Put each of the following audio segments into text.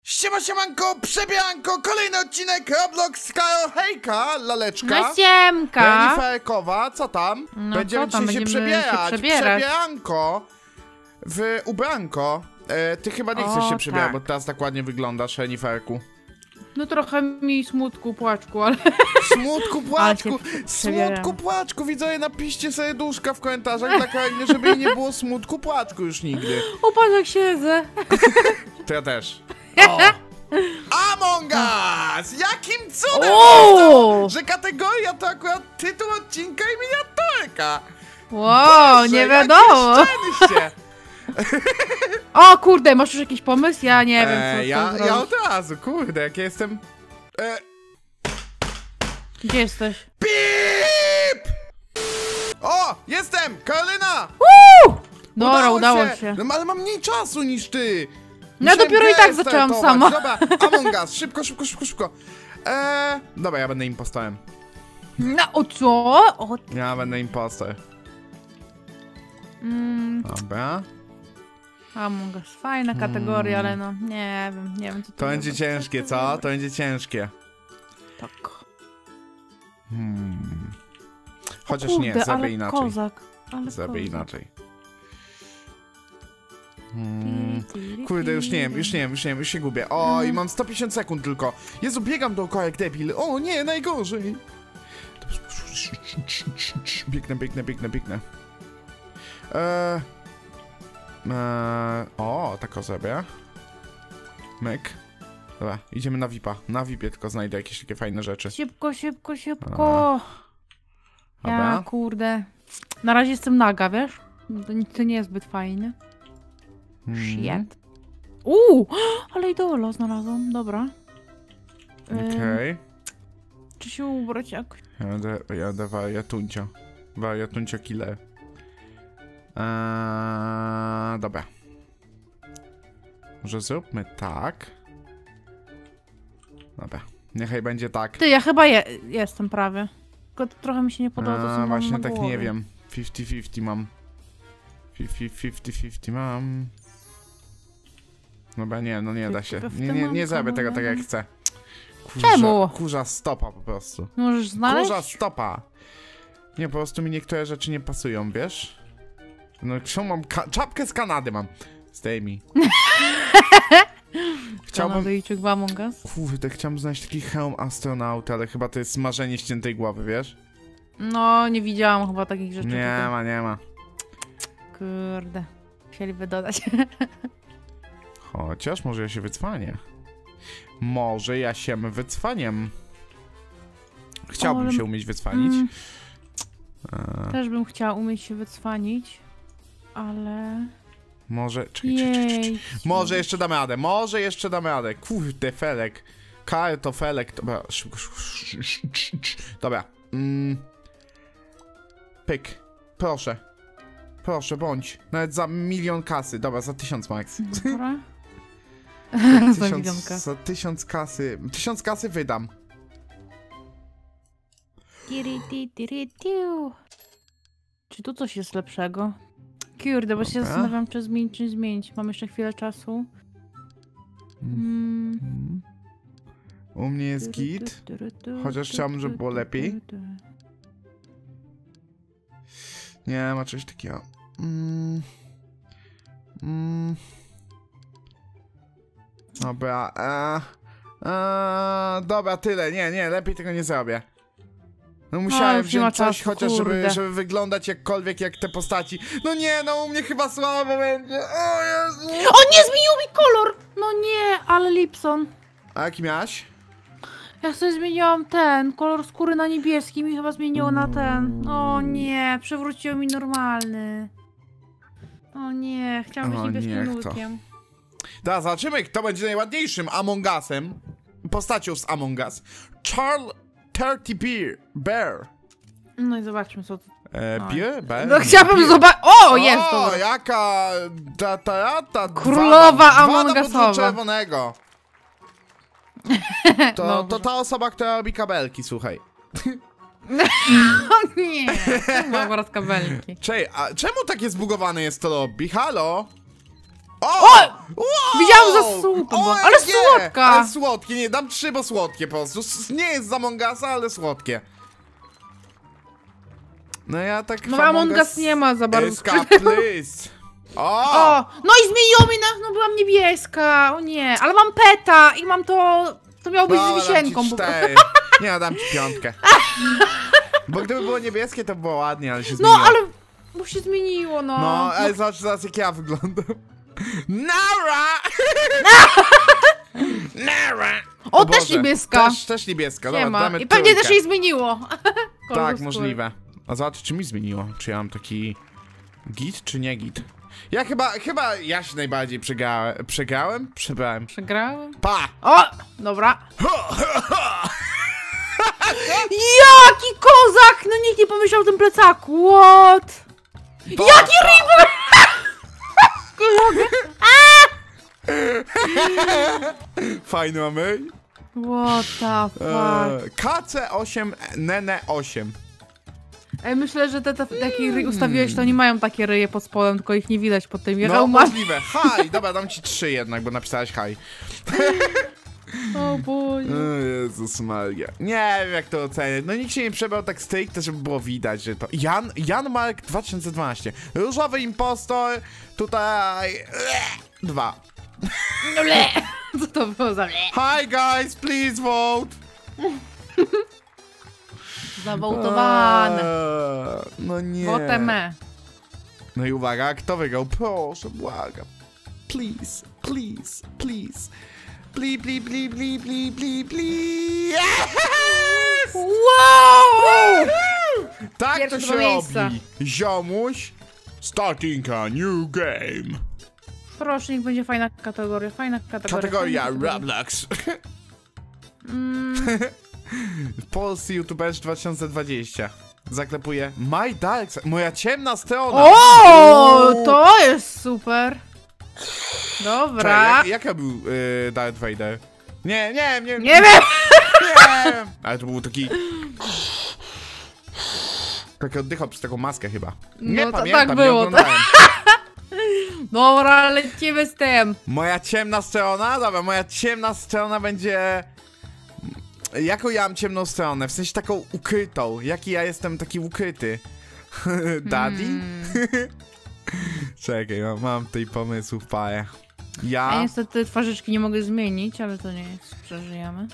Siemanko, przebieranko, kolejny odcinek Roblox Karo, hejka, laleczka. No siemka. Reniferkowa, co tam? No Będziemy co tam? dzisiaj się Będziemy przebierać. się przebierać. Przebieranko w ubranko. Ty chyba nie chcesz się przebierać, tak. bo teraz tak ładnie wyglądasz, Reniferku. No trochę mi smutku, płaczku, ale... Smutku, płaczku, smutku, płaczku. Widzowie, napiszcie sobie duszka w komentarzach dla Karoliny, żeby jej nie było smutku, płaczku już nigdy. O, patrz jak siedzę. To ja też. O! Among Us! Jakim cudem! O! Że kategoria to akurat tytuł odcinka i miniaturka! Wow, Boże, nie wiadomo. jakie szczęście! O kurde, masz już jakiś pomysł? Ja nie wiem, co ja zrobić. od razu, kurde, jak ja jestem... Gdzie jesteś? Pip! O! Jestem! Karolina! Dobra, udało się. No ale mam mniej czasu niż ty! No Musiałem dopiero i tak grę zaczęłam startować. sama. Dobra, Among Us, szybko. Dobra, ja będę impostorem. No, o co? O, Ja będę impostor. Dobra. Among Us, fajna kategoria, ale no, nie wiem co To będzie ciężkie, co? To będzie ciężkie. Tak. Chociaż Kurde, nie, zrobię ale inaczej. Kozak. Ale Zrobię kozak. inaczej. Kurde, już nie wiem, już się gubię. O, i mam 150 sekund tylko. Jezu, biegam dookoła jak debil. O nie, najgorzej. Biegnę. O, tak o zrobię. Myk. Dobra, idziemy na VIP-a. Na VIP-ie tylko znajdę jakieś takie fajne rzeczy. Szybko. Dobra. Ja, kurde. Na razie jestem naga, wiesz? To nie jest zbyt fajnie. Shit. Ale idola znalazłam, dobra. Okej. Czy się ubrać jakoś? Jadę wariatuncio. Wariatuncio killer. Dobra. Może zróbmy tak. Dobra. Niechaj będzie tak. Ty, ja chyba jestem prawie. Tylko trochę mi się nie podoba to, co mam właśnie na tak głowie. nie wiem. 50-50 mam. 50-50 mam. Dobra, nie, no nie da się. Nie zrobię tego tak jak chcę. Czemu? Kurza stopa po prostu. Możesz znaleźć? Kurza stopa. Nie, po prostu mi niektóre rzeczy nie pasują, wiesz? No, mam czapkę z Kanady mam. Zdejmij. Kanadyjczyk w Among Us? Kurde, chciałbym znaleźć taki hełm astronauty, ale chyba to jest smażenie ściętej głowy, wiesz? No, nie widziałam chyba takich rzeczy. Nie ma. Kurde. Chcieliby dodać. Chociaż może ja się wycwanię. Chciałbym się umieć wycwanić. Też bym chciała umieć się wycwanić, ale... Może... Czekaj. Może jeszcze damy radę. Kurde, felek. To felek. Dobra, szybko. Dobra. Pyk. Proszę, bądź. Nawet za 1 000 000 kasy. Dobra, za 1000 max. Dobra. Za 1000 kasy. 1000 kasy wydam. Czy tu coś jest lepszego? Kurde, bo się zastanawiam, czy zmienić. Mam jeszcze chwilę czasu. U mnie jest git. Chociaż chciałbym, żeby było lepiej. Nie ma czegoś takiego. Dobra. Dobra, tyle. Nie, lepiej tego nie zrobię. No musiałem wziąć coś, chociaż żeby wyglądać jakkolwiek jak te postaci. No nie, no u mnie chyba słabo będzie. O Jezu. O nie, zmienił mi kolor! No nie, ale Lipson. A jaki miałaś? Ja sobie zmieniłam ten, kolor skóry na niebieski mi chyba zmieniło na ten. O nie, przewróciło mi normalny. O nie, chciałam być niebieskim nurkiem. Teraz zobaczymy, kto będzie najładniejszym Among Usem. Postacią z Among Us. Charles 30 Bear. No i zobaczmy co tu. Bear? No chciałabym zobaczyć. O, jest to. Jaka Królowa Among Usowa. Czerwonego. To ta osoba, która robi kabelki, słuchaj. O nie, mam raz kabelki. A czemu takie zbugowane jest to lobby? Halo? O! Widziałam za super, ale słodka! Ale słodkie, nie, dam 3, bo słodkie po prostu. Nie jest z Among Usa, ale słodkie. No ja tak... No Among Us nie ma za bardzo Escape, please. O! No i zmieniło mi na... No byłam niebieska, o nie. Ale mam peta i mam to... To miało być z wisienką. Nie, dam ci 5. Bo gdyby było niebieskie, to było ładnie, ale się zmieniło. No, ale... Bo się zmieniło, no. No, ale zobacz teraz, jak ja wyglądam. Nara! Nara! O, też niebieska. Też niebieska, Nie dobra, ma. damy I pewnie trójkę. też jej zmieniło. Tak, możliwe. A zobacz, czy mi zmieniło? Czy ja mam taki... git, czy nie git? Ja chyba ja się najbardziej przegrałem? Przebrałem. Przegrałem? Pa! O! Dobra. Jaki kozak! No nikt nie pomyślał o tym plecaku. What? Jaki river! Fajny mamy. What the fuck? KC8 Nene 8. Myślę, że te takie ryje ustawiłeś, to oni mają takie ryje pod spodem, tylko ich nie widać pod tym. No możliwe. Hi! Dobra, dam ci 3 jednak, bo napisałeś hi. O Boże. O Jezus Maria. Nie wiem jak to oceniać. No nikt się nie przebrał tak stricte, żeby było widać, że to... Jan Mark 2012. Różowy impostor. Tutaj... 2. Co to było za... Hi guys, please vote. Zawołtowane. No nie. Woteme. No i uwaga, kto wygrał? Proszę, błagam. Please, please, please. Pli, pli, pli, pli, pli, pli, pli. Yes! Wow! Tak Pierwsze to się dwa miejsca. robi. Ziomuś. Starting a new game. Proszę, niech będzie fajna kategoria, Kategoria fajna Roblox. Polscy YouTuberzy 2020. Zaklepuję My Dark Side. Moja ciemna strona. O, to jest super. Dobra. Jaka był Darth Vader? Nie wiem. Nie wiem. Ale to był taki... Taki oddychał przez taką maskę chyba. Nie No, pamiętam, tak było, nie oglądałem. Dobra, lecimy z tym. Moja ciemna strona? Dobra, moja ciemna strona będzie... Jaką ja mam ciemną stronę? W sensie taką ukrytą. Jaki ja jestem taki ukryty? Daddy? Czekaj, mam tutaj pomysłów parę. Ja niestety twarzyczki nie mogę zmienić, ale to nie jest, przeżyjemy.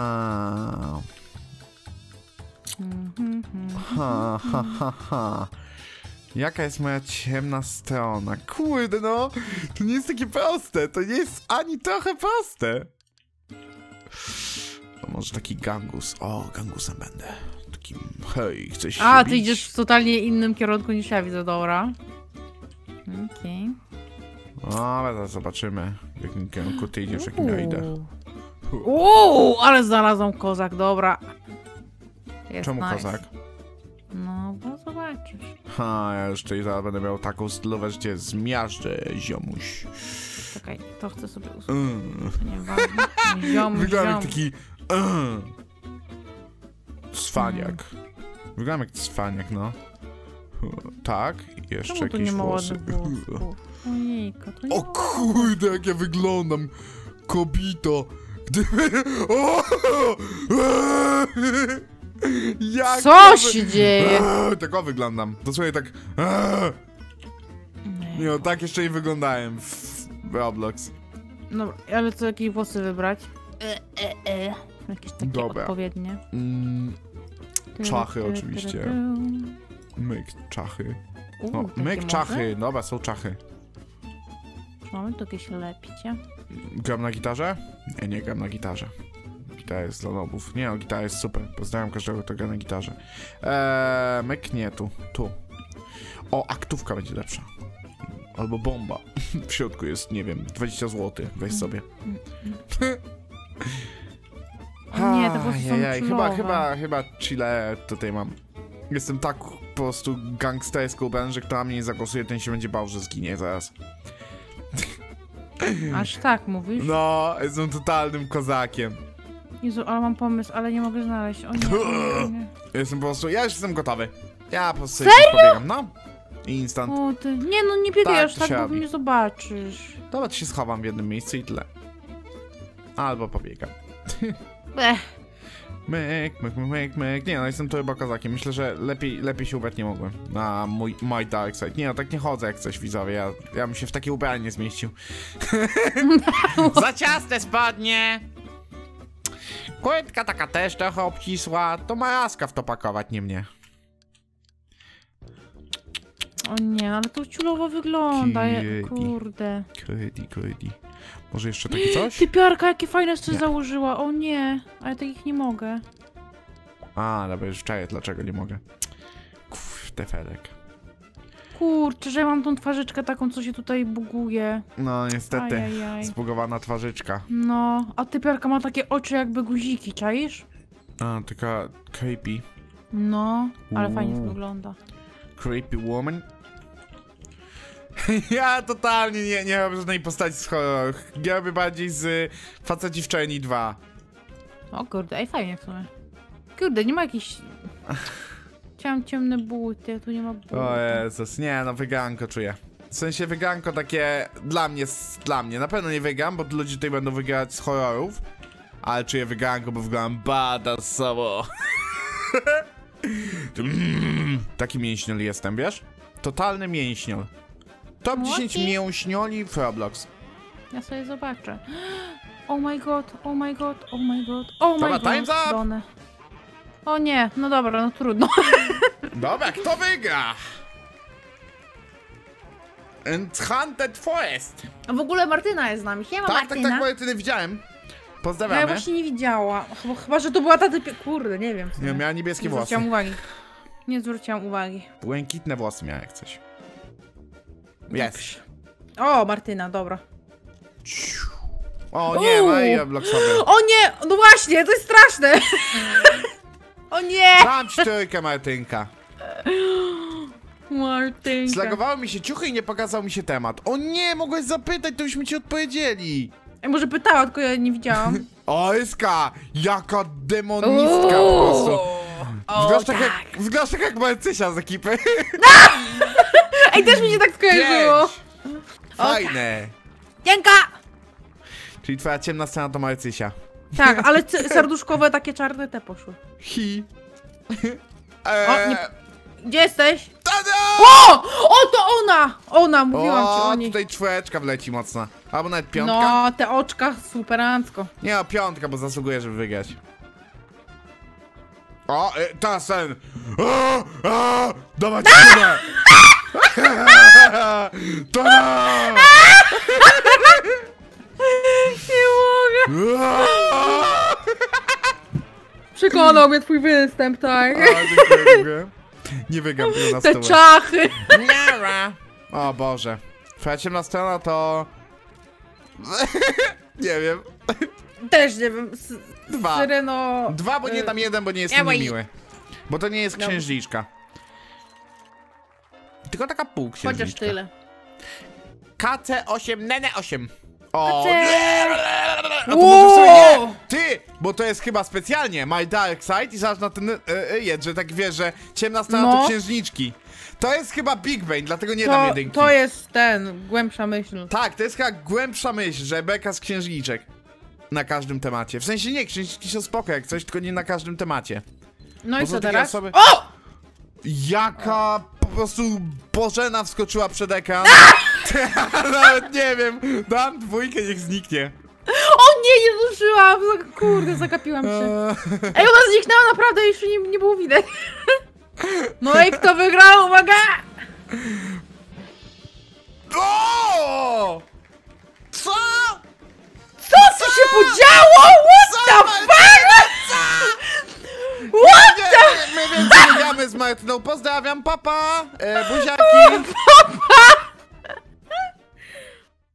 Jaka jest moja ciemna strona? Kurde no, to nie jest takie proste, to nie jest ani trochę proste. To może taki gangus, gangusem będę. Takim, hej, chcesz się A, bić? ty idziesz w totalnie innym kierunku niż ja widzę, dobra. Okej. Ale zaraz zobaczymy, w jakim kierunku ty idziesz, w jakim ja idę. Ale znalazłam kozak, dobra. Jest Czemu nice. kozak? No, bo zobaczysz. Ja już tutaj zaraz będę miał taką stylówę, że cię zmiażdżę, ziomuś. Czekaj, to chcę sobie usunąć. To nie ważne. Wyglądam jak taki... cwaniak. Wyglądam jak cwaniak, no. Tak, jeszcze Czemu tu jakieś nie ma włosy. ładnych włosów? Ojejka, to nie O kurde, jak ja wyglądam, kobito. Gdyby... Jak Co się dzieje? Tak wyglądam. Dosłownie tak... Nie, no, tak jeszcze nie wyglądałem w Roblox. No, ale co, jakieś włosy wybrać? Jakieś takie Dobra. odpowiednie. Czachy oczywiście. Myk, czachy. No, myk, czachy. Dobra, są czachy. Mamy tu jakieś lepcie? Gram na gitarze? Nie gram na gitarze. Gitara jest dla nobów. Nie, gitara jest super. Pozdrawiam każdego, kto gra na gitarze. Myk, nie, tu. O, aktówka będzie lepsza. Albo bomba. W środku jest, nie wiem, 20 zł. Weź sobie. O nie, te włosy są chillowe. Chyba chile tutaj mam. Jestem tak po prostu gangsterską ubrany, że kto na mnie nie zagłosuje, ten się będzie bał, że zginie zaraz. Aż tak mówisz? No, jestem totalnym kozakiem. Jezu, ale mam pomysł, ale nie mogę znaleźć. O nie, nie. Jestem po prostu, ja już jestem gotowy. Ja po prostu Serio? pobiegam, no. Instant. O ty, nie no, nie biegaj Tak, aż to tak, się bo robi. mnie zobaczysz. Dobra, to się schowam w jednym miejscu i tyle. Albo pobiegam. Myk. Nie no, jestem tu chyba kozakiem. Myślę, że lepiej się ubrać nie mogłem na My Dark Side. Nie no, tak nie chodzę jak coś, widzowie. Ja bym się w takie ubranie nie zmieścił. Za ciasne spodnie! Kurtka taka też trochę obcisła. To Maraska w to pakować, nie mnie. O nie, ale to ciulowo wygląda, kurde. Kurde. Może jeszcze takie coś? Typiarka, jakie fajne coś założyła, o nie. Ale takich nie mogę. A, dobra, już czaję, dlaczego nie mogę. Kurde, Fedek. Kurczę, że ja mam tą twarzyczkę taką, co się tutaj buguje. No, niestety. Ajajaj. Zbugowana twarzyczka. No, a typiarka ma takie oczy jakby guziki, czaisz? A, taka creepy. No, ale fajnie to wygląda. Creepy woman. Ja totalnie nie mam żadnej postaci z horrorów. Grałby bardziej z Faceci w Czerni 2. O kurde, ej, fajnie w sumie. Kurde, nie ma jakichś... Chciałam ciemne buty, tu nie ma butów. O Jezus, nie no, wyganko czuję. W sensie wyganko takie dla mnie. Na pewno nie wygram, bo ludzie tutaj będą wygrać z horrorów. Ale czuję wyganko, bo wyglądam badasowo. Taki mięśniol jestem, wiesz? Totalny mięśniol. Top 10 mięśnioli w Roblox. Ja sobie zobaczę. Oh my god, oh my god, oh my god, oh my god. Time's up! Done. O nie, no dobra, no trudno. Dobra, kto wygra? Enchanted Forest. A w ogóle Martyna jest z nami. Siema, Martyna. Tak, Martynę widziałem. Pozdrawiamy. Ja właśnie nie widziała. Chyba, że to była ta typie... Kurde, nie wiem. Nie, miała niebieskie włosy. Nie zwróciłam uwagi. Błękitne włosy miała jak coś. Jest. O, Martyna, dobra. O nie, Maria Blocksowy. O nie, no właśnie, to jest straszne. O nie! Dam ci trójkę, Martynka. Martynka. Zlagowały mi się ciuchy i nie pokazał mi się temat. O nie, mogłeś zapytać, to byśmy ci odpowiedzieli. Może pytała, tylko ja nie widziałam. O, Iska, jaka demonistka po prostu. Wyglądasz tak jak Marcysia z ekipy. Ej, też mi się tak skojarzyło. Fajne. Janka! Czyli twoja ciemna scena to Marcysia. Tak, ale serduszkowe takie czarne te poszły. Hi. O, nie... Gdzie jesteś? Tada! O, to ona! Ona, mówiłam ci o niej. Tutaj czwóreczka wleci mocna. Albo nawet piątka. No, te oczka superancko. Nie, no, piątka, bo zasługuje, żeby wygrać. O, ta sen! Dawać tyle! To Nie mogę. Przekonał mnie twój występ, tak? dziękuję. Nie wygram tego na Te stole. czachy. O Boże. Twoja ciemna strona to... Nie wiem. Też nie wiem. Dwa. Syreno... Dwa, bo nie dam jeden, bo nie jestem niemiły. Bo to nie jest księżniczka. Tylko taka półksiężniczka. Chociaż tyle. KC8 Nene 8. O, KC... no to może sobie nie. Ty, bo to jest chyba specjalnie My Dark Side i zaraz na ten jed, że tak wiesz, że ciemna strona to księżniczki. To jest chyba Big Bang, dlatego nie dam jedynki. To jest głębsza myśl. Tak, to jest chyba głębsza myśl, że beka z księżniczek. Na każdym temacie. W sensie nie, księżniczki są spoko jak coś, tylko nie na każdym temacie. No i co teraz? Osoby... O! Jaka po prostu Bożena wskoczyła przed ekran. Nawet nie wiem. Dam dwójkę, niech zniknie. O nie, nie zdążyłam! Kurde, zagapiłam się. Ej, ona zniknęła naprawdę, już nie było widać. No i kto wygrał? Uwaga! O! Co? Co tu się podziało? What the fuck? What the... My więcej gramy z Martyną. Pozdrawiam, papa! Buziaki!